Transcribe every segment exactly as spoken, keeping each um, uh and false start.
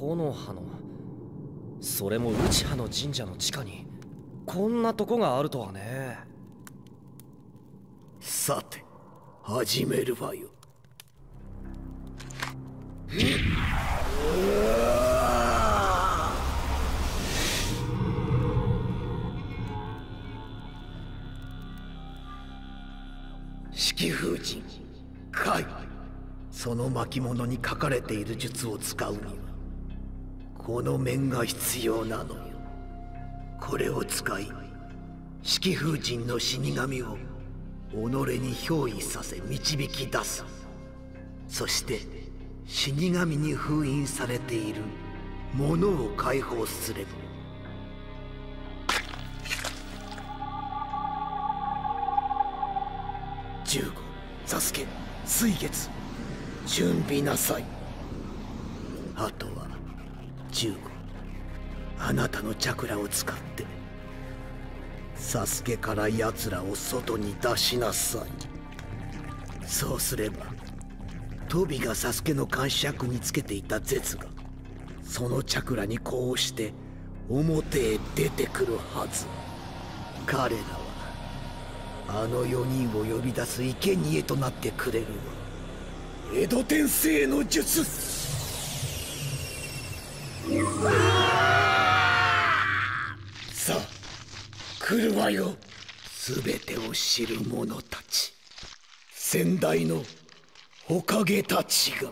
木の葉の、それも内葉の神社の地下にこんなとこがあるとはね。 さて始めるわよ。式風神カイ、その巻物に書かれている術を使うにはこの面が必要なのよ。これを使い式風神の死神を己に憑依させ導き出す。そして死神に封印されているものを解放すれば、十五、サスケ、水月、準備なさい。あとは十五、あなたのチャクラを使ってサスケから奴らを外に出しなさい。そうすればトビがサスケの監視役につけていたゼツがそのチャクラにこうして表へ出てくるはず。彼らはあのよにんを呼び出す生贄となってくれるわ。江戸天聖の術。さあ来るわよ、全てを知る者たち、先代の火影たちが。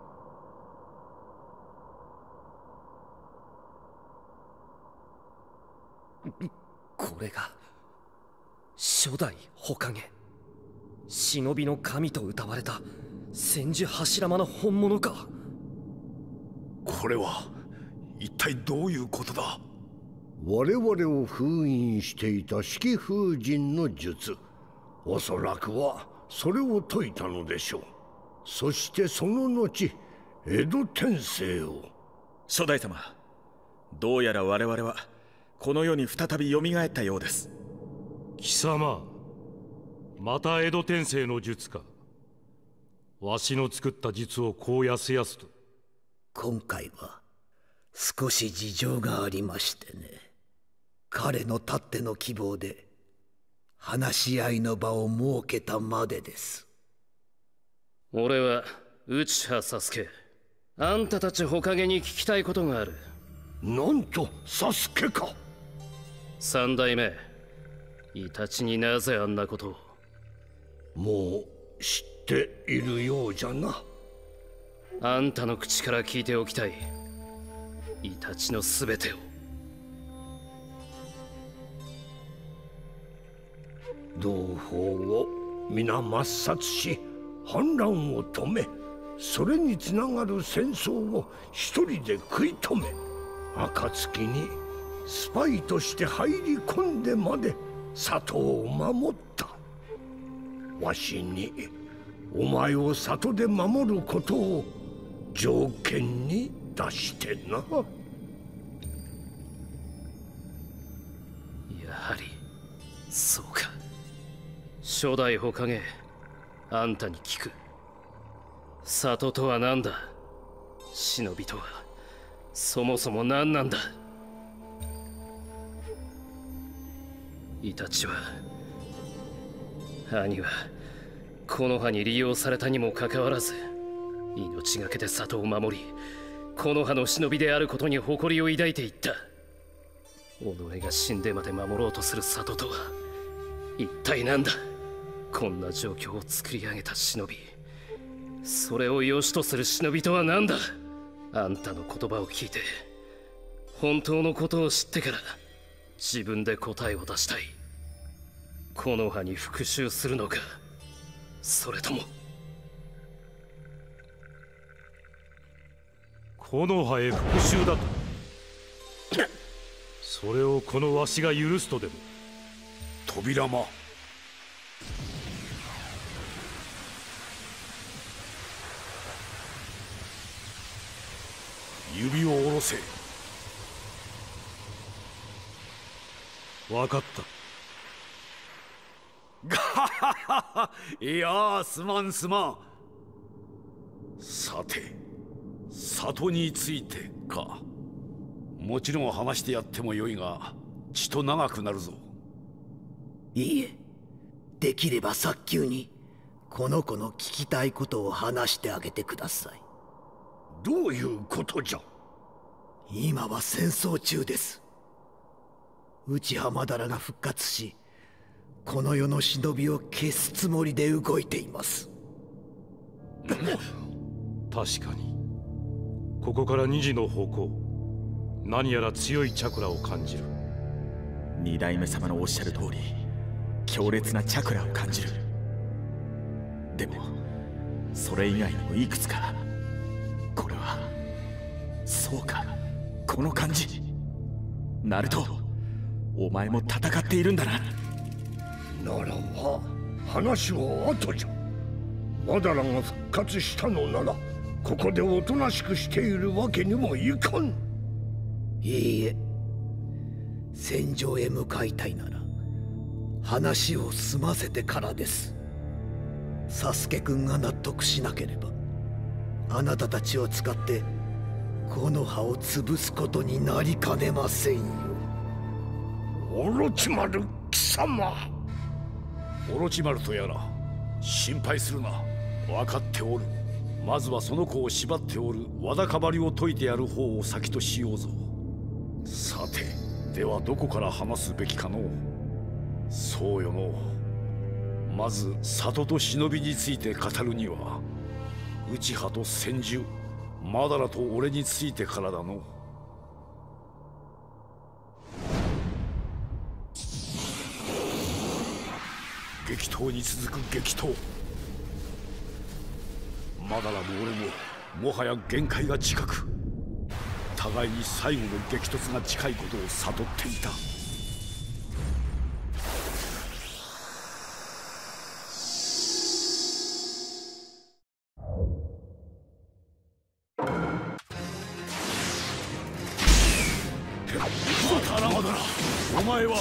これが初代火影、忍びの神と謳われた千手柱間の本物か。 これは一体どういうことだ。 我々を封印していた式風神の術、おそらくはそれを解いたのでしょう。そしてその後江戸天聖を。 初代様、どうやら我々はこの世に再び蘇ったようです。 貴様、また江戸天聖の術か。わしの作った術をこうやすやすと。 今回は少し事情がありましてね。彼のたっての希望で話し合いの場を設けたまでです。 俺は内葉サスケ、あんたたち火影に聞きたいことがある。 なんとサスケか。 三代目イタチになぜあんなことを。 もう知っているようじゃな。 あんたの口から聞いておきたい、イタチの全てを。 同胞を皆抹殺し反乱を止め、それにつながる戦争を一人で食い止め、暁にスパイとして入り込んでまで里を守った。わしにお前を里で守ることを条件に出してな。 やはりそうか。初代火影、あんたに聞く。里とは何だ、忍びとはそもそも何なんだ。イタチは、兄は木の葉に利用されたにもかかわらず命がけで里を守り、木の葉の忍びであることに誇りを抱いていった。己が死んでまで守ろうとする里とは一体何だ。こんな状況を作り上げた忍び、それを良しとする忍びとは何だ。あんたの言葉を聞いて本当のことを知ってから自分で答えを出したい。木の葉に復讐するのか、それとも。 木の葉へ復讐だと。それをこのわしが許すとでも。 扉間、指を下ろせ。 分かった。 ガハハハ。いやー、すまんすまん。さて里についてか。もちろん話してやってもよいが、ちと長くなるぞ。 いいえ、できれば早急にこの子の聞きたいことを話してあげてください。 どういうことじゃ。 今は戦争中です。内浜だらが復活し、この世の忍びを消すつもりで動いています。 確かにここからにじの方向、何やら強いチャクラを感じる。 二代目様のおっしゃる通り、強烈なチャクラを感じる。でもそれ以外にもいくつか。これはそうか、この感じ。ナルト、お前も戦っているんだな。 ならば話は後じゃ。マダラが復活したのなら、ここでおとなしくしているわけにもいかん。 いいえ、戦場へ向かいたいなら話を済ませてからです。サスケくんが納得しなければ、あなたたちを使って木の葉を潰すことになりかねませんよ。 オロチマル貴様。 オロチマルとやら心配するな。分かっておる。まずはその子を縛っておるわだかまりを解いてやる方を先としようぞ。さて、ではどこから話すべきかのう。そうよの。まず里と忍びについて語るには、内葉と千住、マダラと俺についてからだの。激闘に続く激闘。マダラも俺ももはや限界が近く、互いに最後の激突が近いことを悟っていた。マダラ、お前はもはや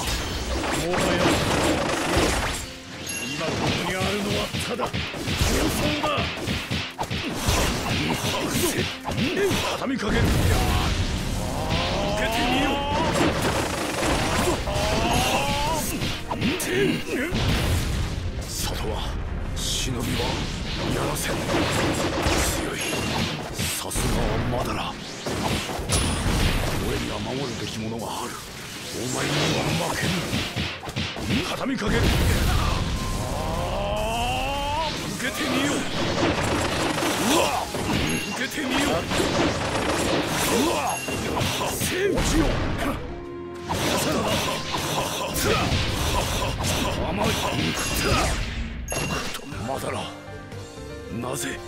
今ここにあるのはただ妄想だ。畳みかける。受けてみよう。里は忍びはやらせん。強い。さすがはマダラ。俺には守るべきものがある。お前には負けぬ。畳みかける。受けてみよう。うわっ、受けてみよう。うわっ、戦地よ。甘い。マダラ、なぜ。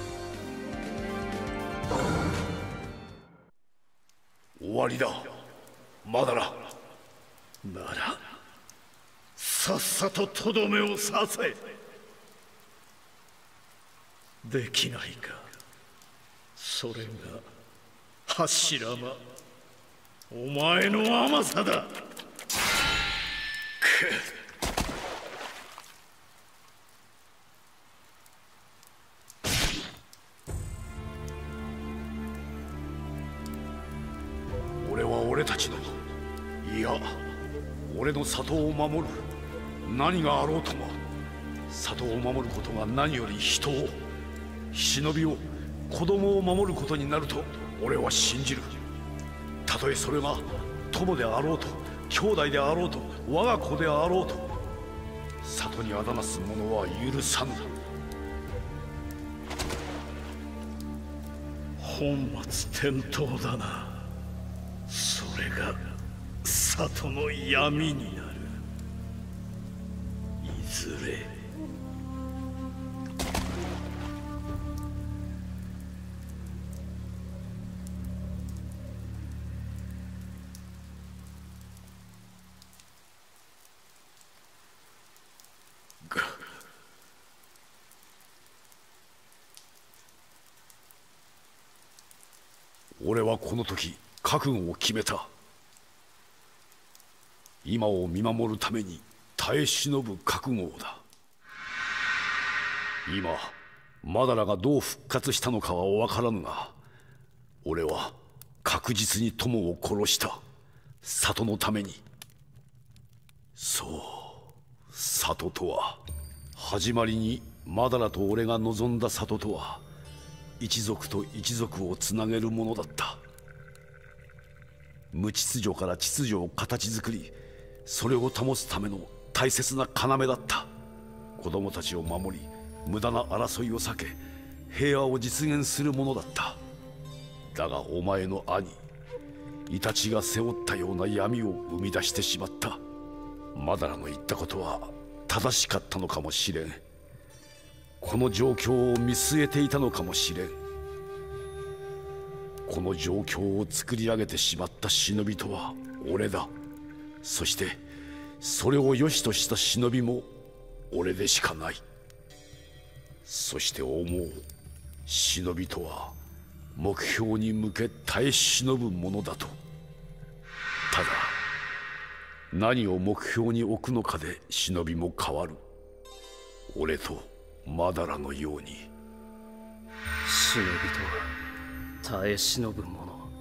終わりだ、マダラ。 ならさっさととどめを刺せ。できないか。それが柱間、お前の甘さだ。くっ。 俺は俺たちの、いや俺の里を守る。何があろうとも里を守ることが何より人を、忍びを、子供を守ることになると俺は信じる。たとえそれが友であろうと、兄弟であろうと、我が子であろうと、里にあだなす者は許さぬ。 本末転倒だな。それが里の闇になる。いずれ。 俺はこの時覚悟を決めた。今を見守るために耐え忍ぶ覚悟だ。今マダラがどう復活したのかは分からぬが、俺は確実に友を殺した里のために。そう里とは、始まりにマダラと俺が望んだ里とは、一族と一族をつなげるものだった。無秩序から秩序を形作り、それを保つための大切な要だった。子供たちを守り、無駄な争いを避け、平和を実現するものだった。だがお前の兄イタチが背負ったような闇を生み出してしまった。マダラの言ったことは正しかったのかもしれん。この状況を見据えていたのかもしれん。この状況を作り上げてしまった忍びとは俺だ。そしてそれを良しとした忍びも俺でしかない。そして思う、忍びとは目標に向け耐え忍ぶものだと。ただ何を目標に置くのかで忍びも変わる。俺とマダラのように。 忍びとは耐え忍ぶもの。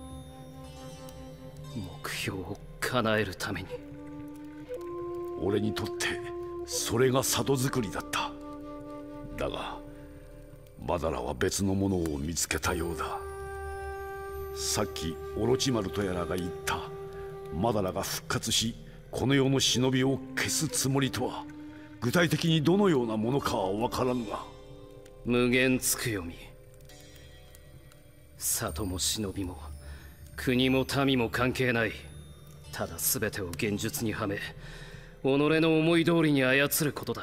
目標を叶えるために。 俺にとってそれが里作りだった。だがマダラは別のものを見つけたようだ。さっきオロチマルとやらが言ったマダラが復活しこの世の忍びを消すつもりとは、具体的にどのようなものかは分からぬが。 無限つくよみ。里も忍びも国も民も関係ない。ただ全てを現実にはめ、己の思い通りに操ることだ。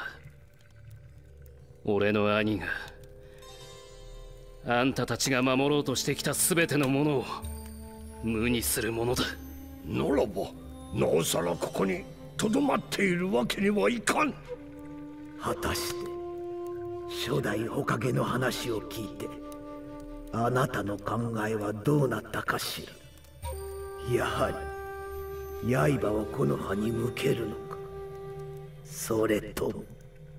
俺の兄があんたたちが守ろうとしてきた全てのものを無にするものだ。 ならばなおさらここにとどまっているわけにはいかん。 果たして初代火影の話を聞いてあなたの考えはどうなったかしら。やはり刃を木の葉に向けるのか、それとも。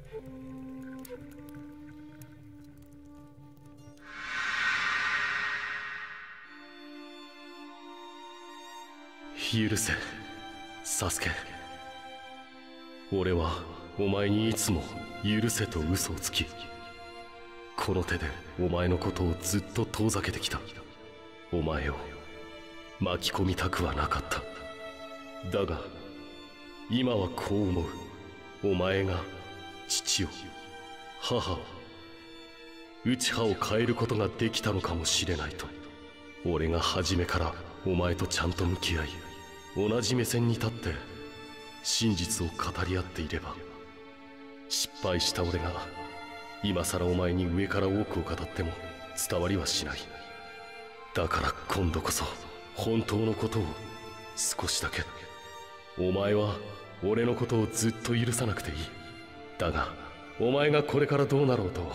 許せ、サスケ。俺はお前にいつも許せと嘘をつき、この手でお前のことをずっと遠ざけてきた。お前を巻き込みたくはなかった。だが今はこう思う。お前が父を、母を、内葉を変えることができたのかもしれないと。俺が初めからお前とちゃんと向き合い、同じ目線に立って真実を語り合っていれば、失敗した俺が今さらお前に上から多くを語っても伝わりはしない。だから今度こそ本当のことを少しだけ。お前は俺のことをずっと許さなくていい。だがお前がこれからどうなろうと、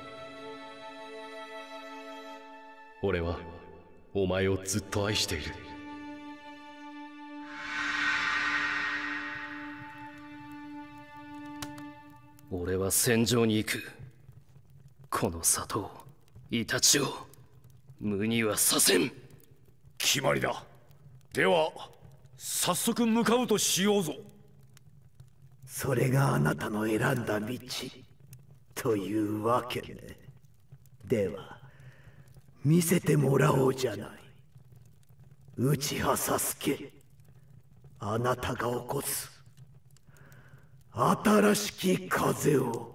俺はお前をずっと愛している。 俺は戦場に行く。この里を、イタチを無にはさせん。 決まりだ。では早速向かうとしようぞ。 それがあなたの選んだ道というわけね。では見せてもらおうじゃない。内葉サスケ、あなたが起こす新しき風を。